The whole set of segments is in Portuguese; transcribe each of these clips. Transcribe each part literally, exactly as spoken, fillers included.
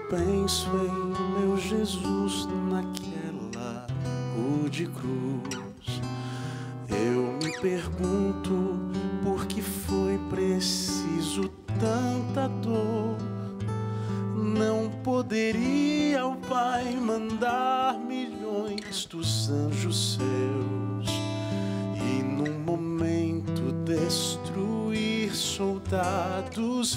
penso em meu Jesus naquela rude cruz, eu me pergunto por que foi preciso tanta dor. Não poderia o Pai mandar milhões dos anjos seus e num momento destruir soldados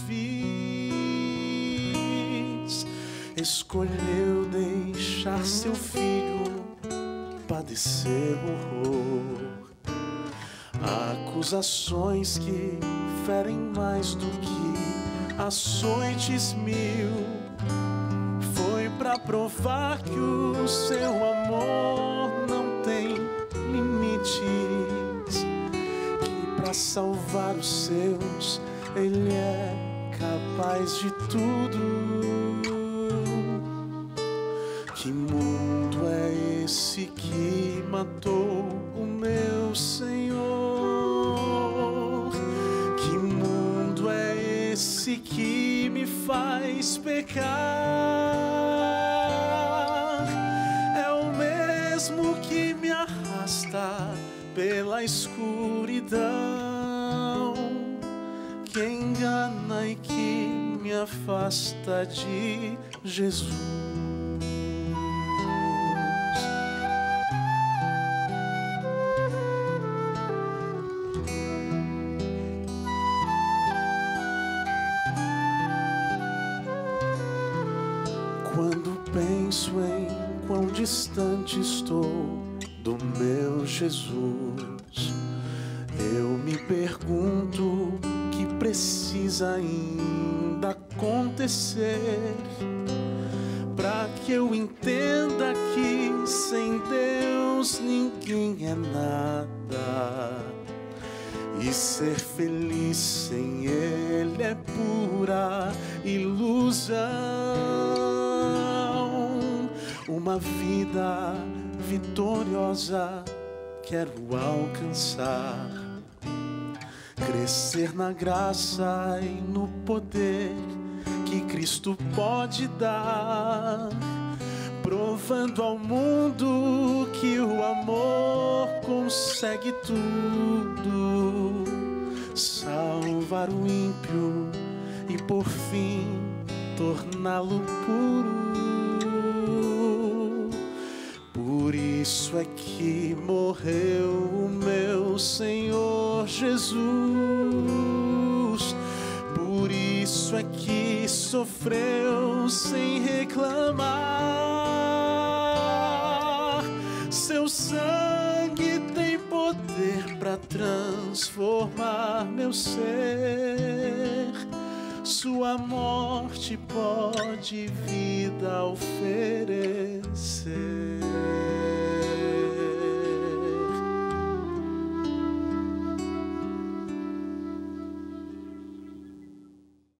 vis? Escolheu deixar seu filho padecer horror, acusações que ferem mais do que açoites mil. Foi pra provar que o seu amor não tem limites, que pra salvar os seus ele é capaz de tudo. Que mundo é esse que matou o meu Senhor? Que mundo é esse que me faz pecar? É o mesmo que me arrasta pela escuridão, que engana e que me afasta de Jesus. Quando penso em quão distante estou do meu Jesus, eu me pergunto o que precisa ainda acontecer para que eu entenda que sem Deus ninguém é nada, e ser feliz sem Ele é pura ilusão. Uma vida vitoriosa quero alcançar, crescer na graça e no poder que Cristo pode dar, provando ao mundo que o amor consegue tudo, salvar o ímpio e por fim torná-lo puro. Por isso é que morreu o meu Senhor Jesus, por isso é que sofreu sem reclamar. Seu sangue tem poder para transformar meu ser, sua morte pode vida oferecer.